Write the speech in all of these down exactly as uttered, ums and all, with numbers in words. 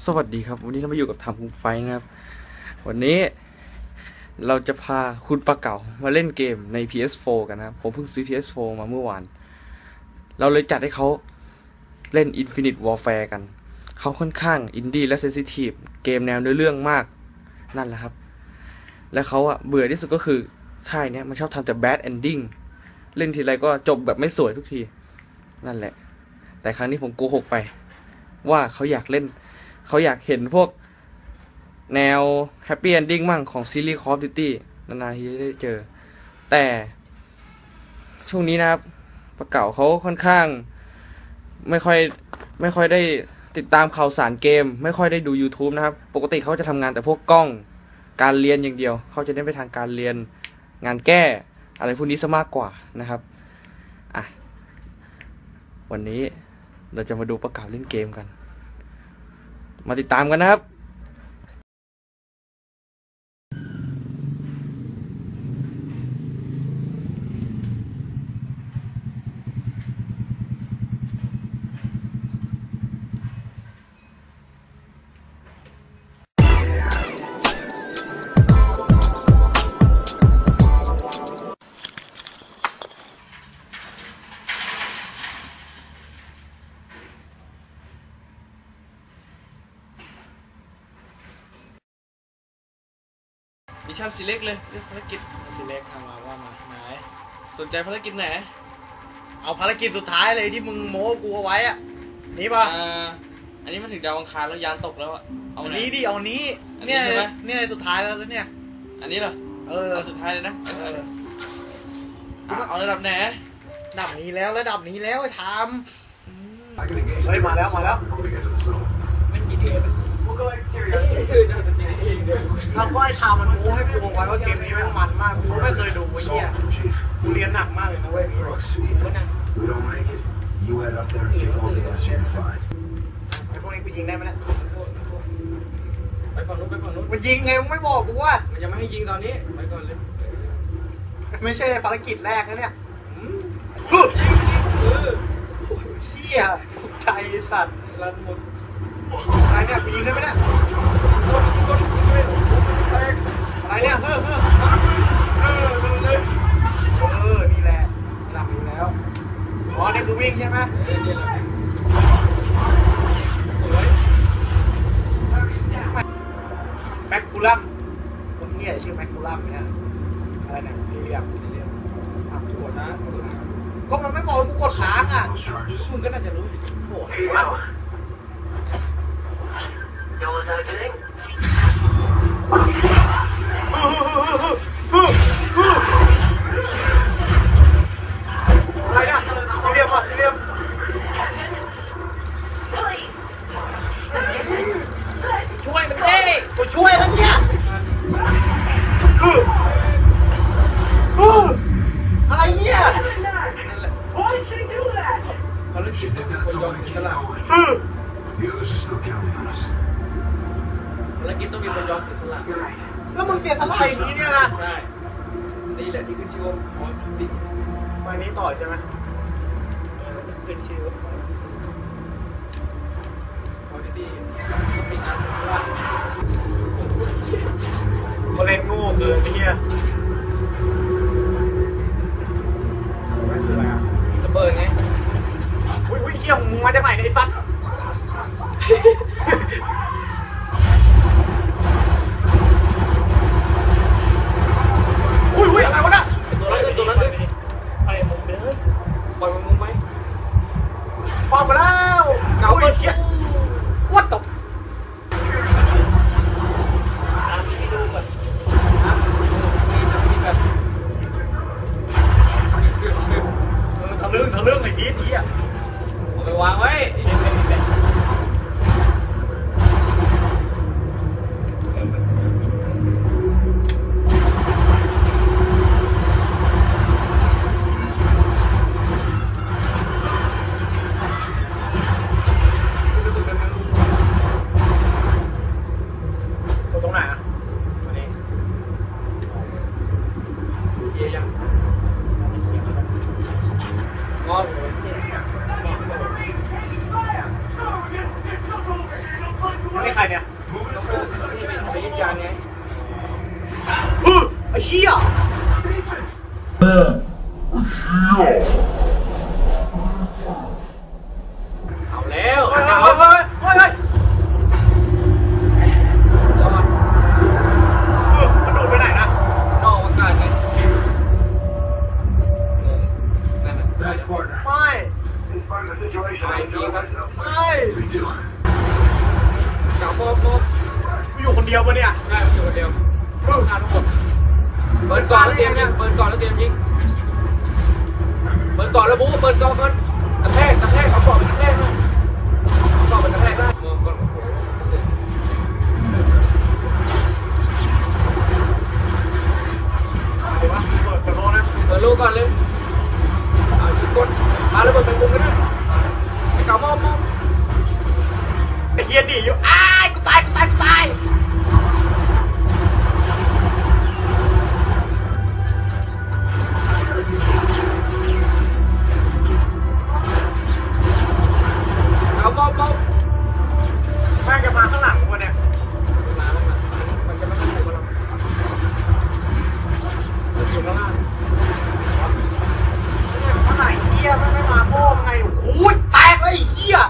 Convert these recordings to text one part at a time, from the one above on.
สวัสดีครับวันนี้เรามาอยู่กับทำคุงไฟนะครับวันนี้เราจะพาคุณปลาเก๋ามาเล่นเกมใน พี เอส โฟร์ กันนะครับผมเพิ่งซื้อ พี เอส โฟร์ มาเมื่อวานเราเลยจัดให้เขาเล่น Infinite Warfare กันเขาค่อนข้างอินดี้และเซนซิทีฟเกมแนวเนื้อเรื่องมากนั่นแหละครับและเขาอะเบื่อที่สุดก็คือค่ายเนี้ยมันชอบทำแต่ bad ending เล่นทีไรก็จบแบบไม่สวยทุกทีนั่นแหละแต่ครั้งนี้ผมโกหกไปว่าเขาอยากเล่นเขาอยากเห็นพวกแนว Happy Ending มั่งของซีรีส์ Call of Duty นานๆทีจะได้เจอแต่ช่วงนี้นะครับปลาเก๋าเขาค่อนข้างไม่ค่อยไม่ค่อยได้ติดตามข่าวสารเกมไม่ค่อยได้ดู YouTube นะครับปกติเขาจะทำงานแต่พวกกล้องการเรียนอย่างเดียวเขาจะเน้นไปทางการเรียนงานแก้อะไรพวกนี้ซะมากกว่านะครับอ่ะวันนี้เราจะมาดูปลาเก๋าเล่นเกมกันมาติดตามกันนะครับมิชชั่นซีเล็กเลยเรื่องภารกิจซีเล็กทำมาว่ามาไหนสนใจภารกิจไหนเอาภารกิจสุดท้ายเลยที่มึงโม้กูเอาไว้อะนี่ป่ะอ่าอันนี้มันถึงดาวอังคารแล้วยานตกแล้วอะเอานี้ดิเอานี้เนี่ยเนี่ยสุดท้ายแล้วเนี่ยอันนี้เหรอเออเอาสุดท้ายเลยนะเออเอาระดับไหนระดับนี้แล้วระดับนี้แล้วไอ้ทำเฮ้ยมาแล้วมาแล้วไม่กี่เดือนเราก็ไอ้ทำมันโม้ให้กูบอกไว้ว่าเกมนี้แม่งมันมากกูไม่เคยดูไอ้เหี้ยกูเรียนหนักมากเลยนะเว้ยนี่ไอ้พวกนี้กูยิงได้ไหมเนี่ยไปฝั่งนู้นไปฝั่งนู้นมันยิงไงมึงไม่บอกกูว่ามันยังไม่ให้ยิงตอนนี้ไปก่อนเลยไม่ใช่ภารกิจแรกนะเนี่ยเหี้ยถูกใจสัตว์รันหมดอะไรเนี่ยกูยิงได้ไหมเนี่ยอะไรเนี่ยเฮ้อเฮ้อเออเออนี่แหละหลับอยู่แล้วอ๋อนี่คือวิ่งใช่ไหมแม็กคูลัมคนเงี้ยชื่อแม็กคูลัมเนี่ยอะไรเนี่ยสี่เหลี่ยมสี่เหลี่ยมอ่ะกดนะก็มันไม่บอกกูกดค้างอ่ะมึงก็น่าจะรู้โอ้โหDoors opening. อะไรนะเรียบอ่ะเรียบช่วยมันดิกูช่วยแล้วเนี่ยอะไรเนี่ยภารกิจเป็นคนยอมเสียสละภารกิจต้องมีคนยอมเสียสละแล้วมึงเสียสละอย่างนี้เนี่ยนะใช่นี่แหละที่ขึ้นชื่อว่าคอร์ดิไปนี้ต่อใช่ไหมขึ้นชื่อว่าคอร์ดิต้องมีการเสียสละเขาเล่นโง่เกินเนี่ยไม่คืออะไรอ่ะระเบิดไงอุ้ยอุ้ยเขี้ยมมึงมาจากไหนไอ้สัตว์อุ้ยอุ้ยอะไรวะน่ะตัวนั้นตัวนั้นอะไรมึงไปเลยปล่อยมึงไปฟังมาแล้วเก่าเขี้ยวัดตบทะลึ่งทะลึ่งไอ้กีดนี้อ่ะเอาไปวางไว้ตรงไหนอ่ะอันนี้เยี่ยยังงอเอาแล้วเฮ้ยเฮ้ยเฮ้ยเฮ้ยเฮ้ยมันโดดไปไหนนะนอกอากาศไงนั่นแหละไม่ไม่ดีครับไม่เจ้าโป๊ะโป๊ะกูอยู่คนเดียวปะเนี่ยได้อยู่คนเดียวเพิ่งทานทุกคนเปิดก่อนแล้วเตรียมยังเปิดก่อนแล้วเตรียมยิงเปิดก่อนแล้วบู๊เปิดก่อนก่อนกระแทกกระแทกเอาปอกกระแทกเลยเอาปอกกระแทกได้มองก่อนโอ้โหเสร็จเดี๋ยววะเปิดเปิดโลนะเปิดลูกก่อนเลยเอายิงกดมาแล้วเปิดเป็นมุมก็ได้ไอ้เก่ามอบมอบไอ้เฮียดีอยู่อ้ายกูตายกูตายกูตายเอามอบมอบแม่งจะมาข้างหลังกูเนี่ยมาแล้วมามันจะมาข้างในกับเราเราอยู่ข้างล่างข้างไหนเฮียไม่ไม่มาโม่ไงโอ้ยแตกเลยเฮีย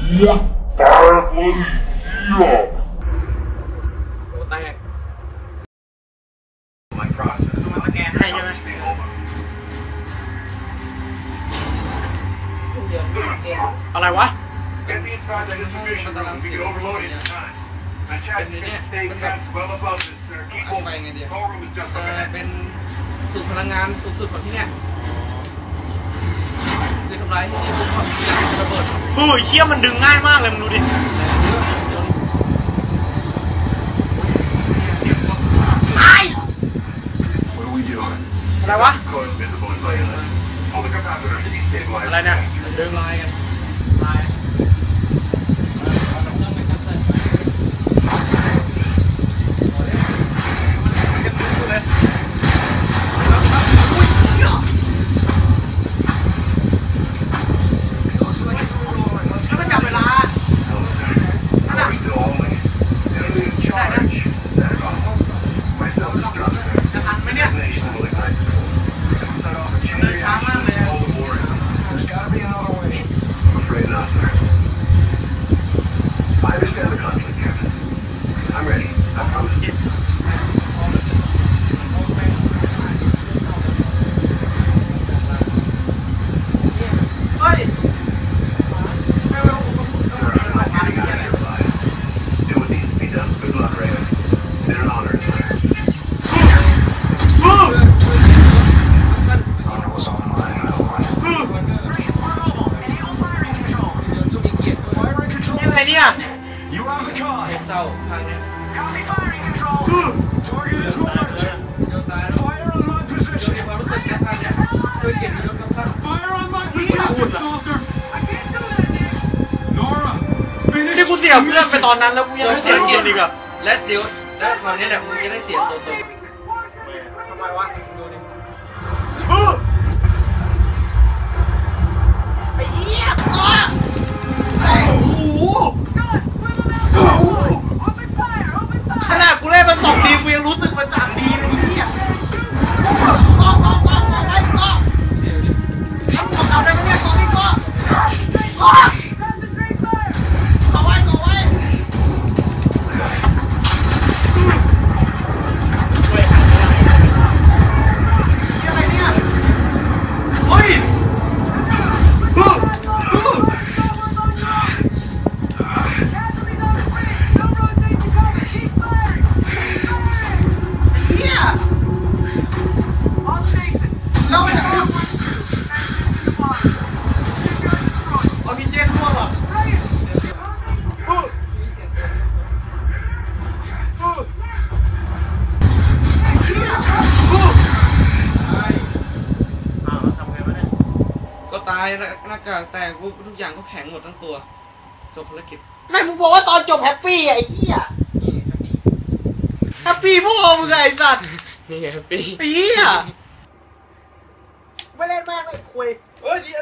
โอ้แตกมันสแกนให้ใช่ไหมเดือนเดือนอะไรวะมันตารางสีเป็นเนี่ยเป็นเนี่ยเป็นแบบอธิบายไงเดียวเออเป็นสูตรพลังงานสูงสุดของที่เนี่ยคือทำลายที่นี่ปุ๊บความที่หลังจะระเบิดเฮ้ยเฮียมันดึงง่ายมากเลยมึงดูดิไอ้อะไรวะอะไรเนี่ยดึงลายกันลายเศร้าพังเนี่ยโยนตายแล้วมีความรู้สึกแค่พังเนี่ยเคยเก็บยศกับพังนี่กูเสียเพื่อนไปตอนนั้นแล้วกูยังไม่เสียเงินอีกอะและเดี๋ยวแล้วคราวนี้แหละมึงจะได้เสียตัวตนทำไมวะดูดิไอ้เหี้ยโอ้โหขนาดกูเล่นมันสองดีกูยังรู้สึกมันสามดีเลยไอ้เหี้ยก็ก็ก็ก็ไว้ก็ทำของเราได้ไหมเนี่ยก็นี่ก็ก็เอาไว้ก็ไว้อะไรเนี่ยเฮ้ยตายหน้ากากแตกทุกอย่างก็แข็งหมดทั้งตัวจบภารกิจไม่มึงบอกว่าตอนจบแฮปปี้ไอ้เหี้ยนี่ครับพี่แฮปปี้พวกมึงไอ้สัตว์นี่แฮปปี้ไอ้เหี้ยไม่เล่นแม่งไม่คุยเฮ้ยดี